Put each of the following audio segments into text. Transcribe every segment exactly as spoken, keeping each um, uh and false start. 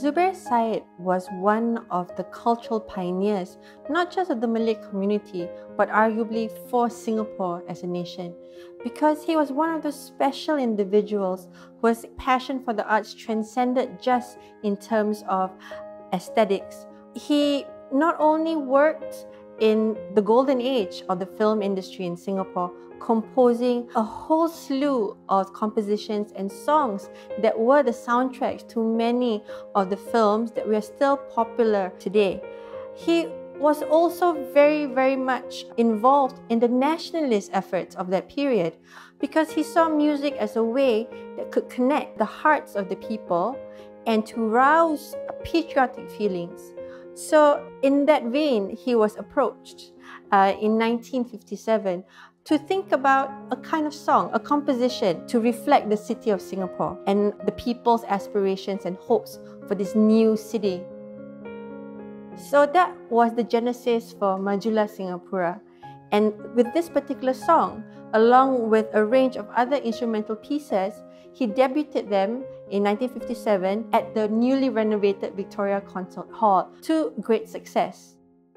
Zubair Said was one of the cultural pioneers, not just of the Malay community, but arguably for Singapore as a nation, because he was one of those special individuals whose passion for the arts transcended just in terms of aesthetics. He not only worked in the golden age of the film industry in Singapore, composing a whole slew of compositions and songs that were the soundtracks to many of the films that were still popular today. He was also very, very much involved in the nationalist efforts of that period because he saw music as a way that could connect the hearts of the people and to rouse patriotic feelings. So in that vein, he was approached uh, in nineteen fifty-seven to think about a kind of song, a composition to reflect the city of Singapore and the people's aspirations and hopes for this new city. So that was the genesis for Majulah Singapura. And with this particular song, along with a range of other instrumental pieces, he debuted them in nineteen fifty-seven at the newly renovated Victoria Concert Hall to great success.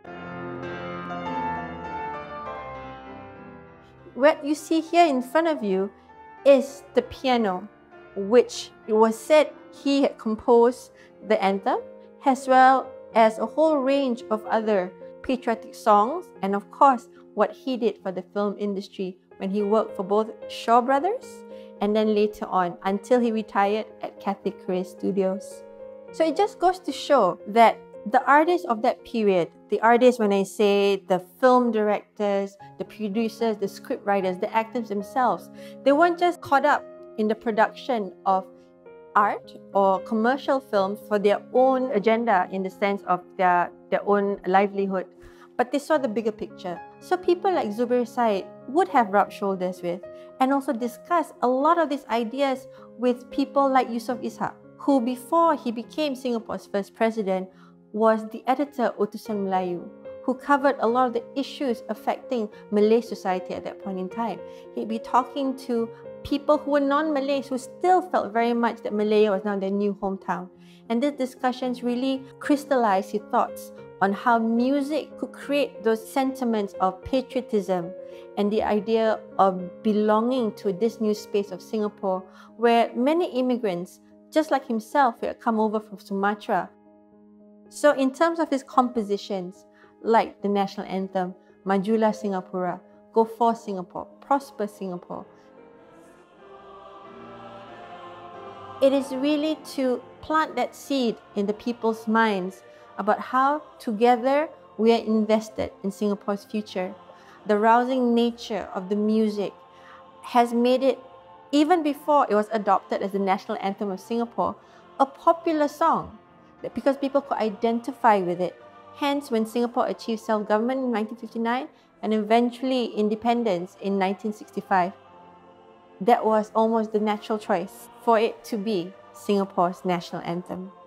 What you see here in front of you is the piano, which it was said he had composed the anthem, as well as a whole range of other patriotic songs, and of course, what he did for the film industry when he worked for both Shaw Brothers and then later on until he retired at Cathay Krace Studios. So it just goes to show that the artists of that period, the artists when I say the film directors, the producers, the script writers, the actors themselves, they weren't just caught up in the production of art or commercial films for their own agenda in the sense of their, their own livelihood, but they saw the bigger picture. So people like Zubair Said would have rubbed shoulders with and also discussed a lot of these ideas with people like Yusof Ishak, who before he became Singapore's first president was the editor Utusan Melayu, who covered a lot of the issues affecting Malay society at that point in time. He'd be talking to people who were non-Malays who still felt very much that Malaya was now their new hometown. And these discussions really crystallized his thoughts on how music could create those sentiments of patriotism and the idea of belonging to this new space of Singapore, where many immigrants, just like himself, had come over from Sumatra. So in terms of his compositions, like the national anthem, Majulah Singapura, Go for Singapore, Prosper Singapore, it is really to plant that seed in the people's minds about how together we are invested in Singapore's future. The rousing nature of the music has made it, even before it was adopted as the national anthem of Singapore, a popular song because people could identify with it. Hence, when Singapore achieved self-government in nineteen fifty-nine and eventually independence in nineteen sixty-five, that was almost the natural choice for it to be Singapore's national anthem.